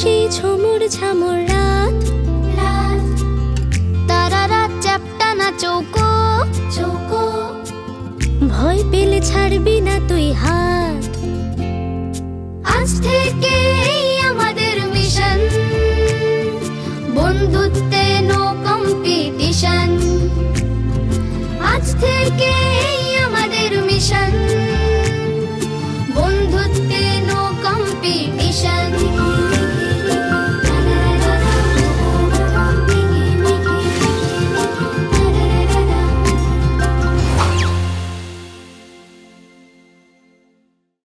সেই ঝুমুর ঝামুর রাত, তারা রাত চ্যাপ্টা না চৌকো, ভয় পেলে ছাড়বি না তুই হাত।